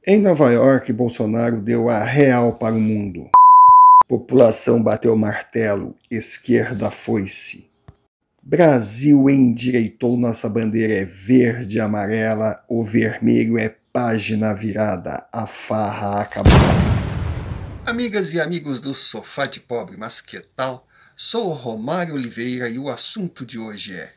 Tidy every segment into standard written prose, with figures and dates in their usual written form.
Em Nova York, Bolsonaro deu a real para o mundo. População bateu o martelo, esquerda foi-se. Brasil endireitou, nossa bandeira é verde e amarela, o vermelho é página virada, a farra acabou. Amigas e amigos do Sofá de Pobre, mas que tal? Sou o Romário Oliveira e o assunto de hoje é: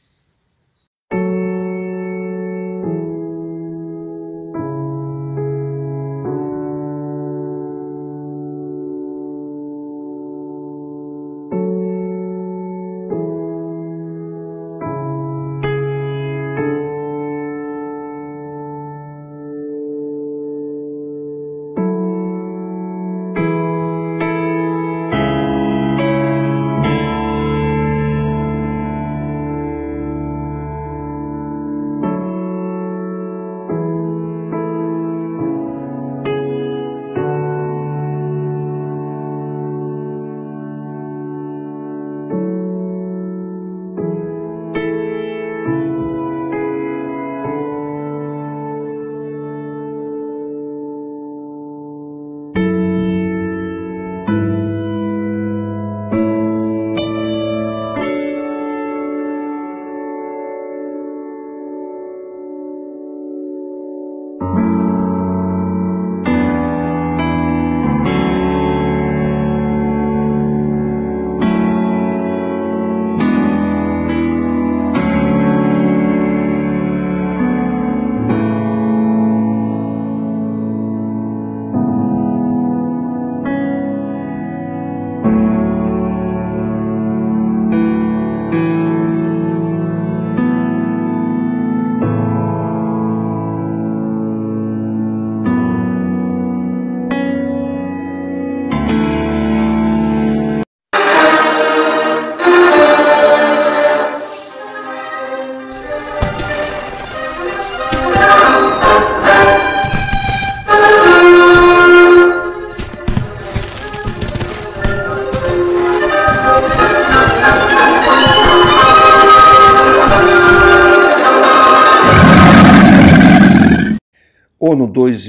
ONU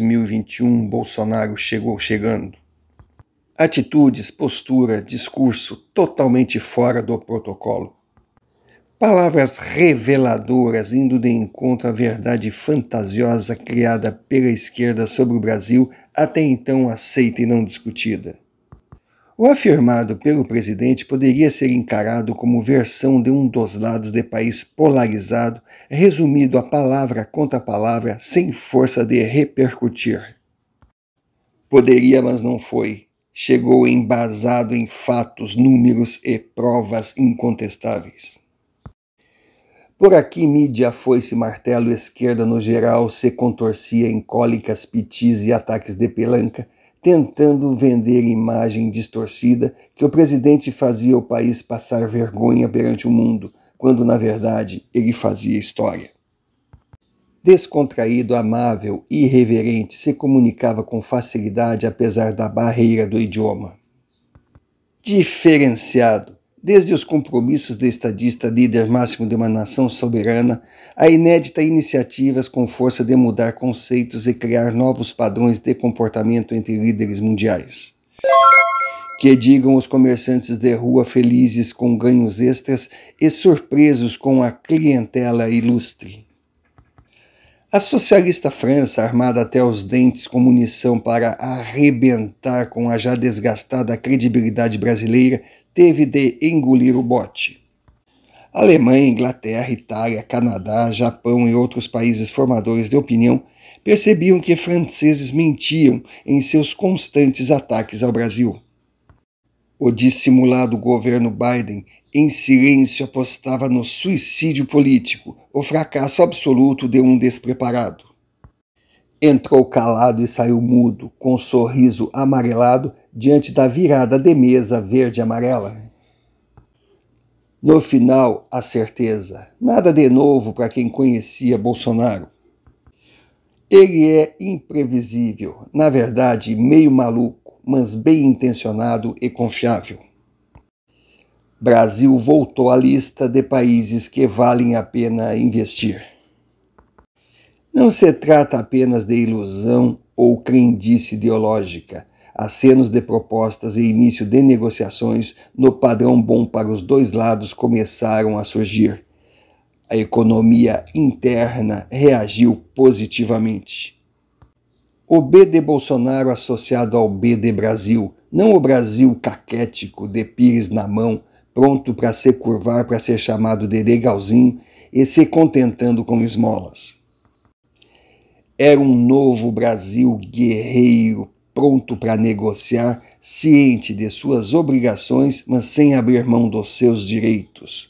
2021, Bolsonaro chegando. Atitudes, postura, discurso totalmente fora do protocolo. Palavras reveladoras indo de encontro à verdade fantasiosa criada pela esquerda sobre o Brasil, até então aceita e não discutida. O afirmado pelo presidente poderia ser encarado como versão de um dos lados de país polarizado, resumido a palavra contra palavra, sem força de repercutir. Poderia, mas não foi. Chegou embasado em fatos, números e provas incontestáveis. Por aqui, mídia, foice, martelo, esquerda no geral se contorcia em cólicas, pitis e ataques de pelanca, tentando vender imagem distorcida que o presidente fazia o país passar vergonha perante o mundo, quando, na verdade, ele fazia história. Descontraído, amável e irreverente, se comunicava com facilidade apesar da barreira do idioma. Diferenciado, desde os compromissos de estadista líder máximo de uma nação soberana, a inédita iniciativas com força de mudar conceitos e criar novos padrões de comportamento entre líderes mundiais. Que digam os comerciantes de rua felizes com ganhos extras e surpresos com a clientela ilustre. A socialista França, armada até os dentes com munição para arrebentar com a já desgastada credibilidade brasileira, teve de engolir o bote. Alemanha, Inglaterra, Itália, Canadá, Japão e outros países formadores de opinião percebiam que franceses mentiam em seus constantes ataques ao Brasil. O dissimulado governo Biden, em silêncio, apostava no suicídio político, o fracasso absoluto de um despreparado. Entrou calado e saiu mudo, com um sorriso amarelado, diante da virada de mesa verde-amarela. No final, a certeza, nada de novo para quem conhecia Bolsonaro. Ele é imprevisível, na verdade meio maluco, mas bem intencionado e confiável. Brasil voltou à lista de países que valem a pena investir. Não se trata apenas de ilusão ou crendice ideológica. Acenos de propostas e início de negociações no padrão bom para os dois lados começaram a surgir. A economia interna reagiu positivamente. O B de Bolsonaro associado ao B de Brasil, não o Brasil caquético de pires na mão, pronto para se curvar para ser chamado de legalzinho e se contentando com esmolas. Era um novo Brasil guerreiro, pronto para negociar, ciente de suas obrigações, mas sem abrir mão dos seus direitos.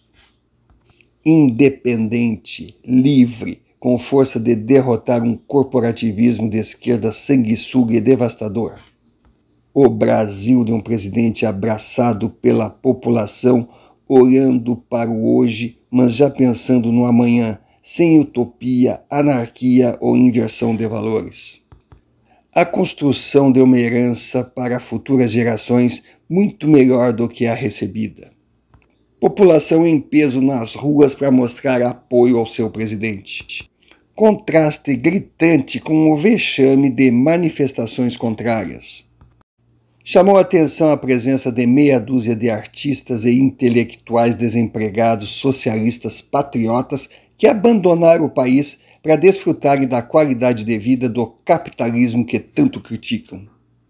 Independente, livre, com força de derrotar um corporativismo de esquerda sanguessuga e devastador. O Brasil de um presidente abraçado pela população, olhando para o hoje, mas já pensando no amanhã, sem utopia, anarquia ou inversão de valores. A construção de uma herança para futuras gerações muito melhor do que a recebida. População em peso nas ruas para mostrar apoio ao seu presidente. Contraste gritante com o vexame de manifestações contrárias. Chamou a atenção a presença de meia dúzia de artistas e intelectuais desempregados socialistas patriotas que abandonaram o país para desfrutarem da qualidade de vida do capitalismo que tanto criticam.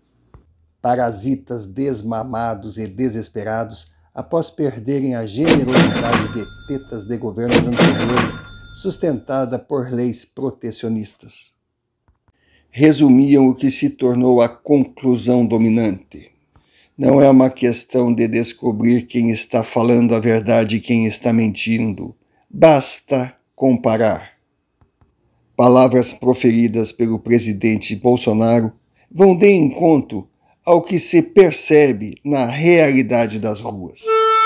Parasitas desmamados e desesperados após perderem a generosidade de tetas de governos anteriores, sustentada por leis protecionistas. Resumiam o que se tornou a conclusão dominante. Não é uma questão de descobrir quem está falando a verdade e quem está mentindo. Basta comparar. Palavras proferidas pelo presidente Bolsonaro vão de encontro ao que se percebe na realidade das ruas.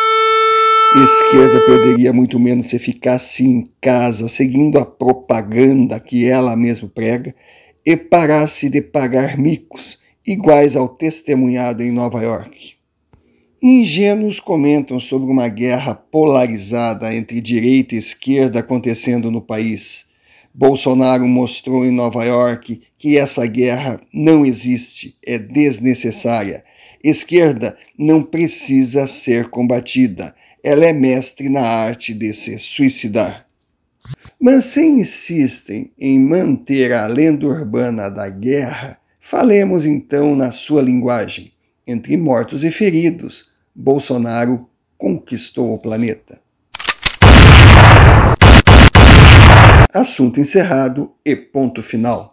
Esquerda perderia muito menos se ficasse em casa seguindo a propaganda que ela mesma prega e parasse de pagar micos iguais ao testemunhado em Nova York. Ingênuos comentam sobre uma guerra polarizada entre direita e esquerda acontecendo no país. Bolsonaro mostrou em Nova York que essa guerra não existe, é desnecessária. Esquerda não precisa ser combatida, ela é mestre na arte de se suicidar. Mas se insistem em manter a lenda urbana da guerra, falemos então na sua linguagem. Entre mortos e feridos, Bolsonaro conquistou o planeta. Assunto encerrado e ponto final.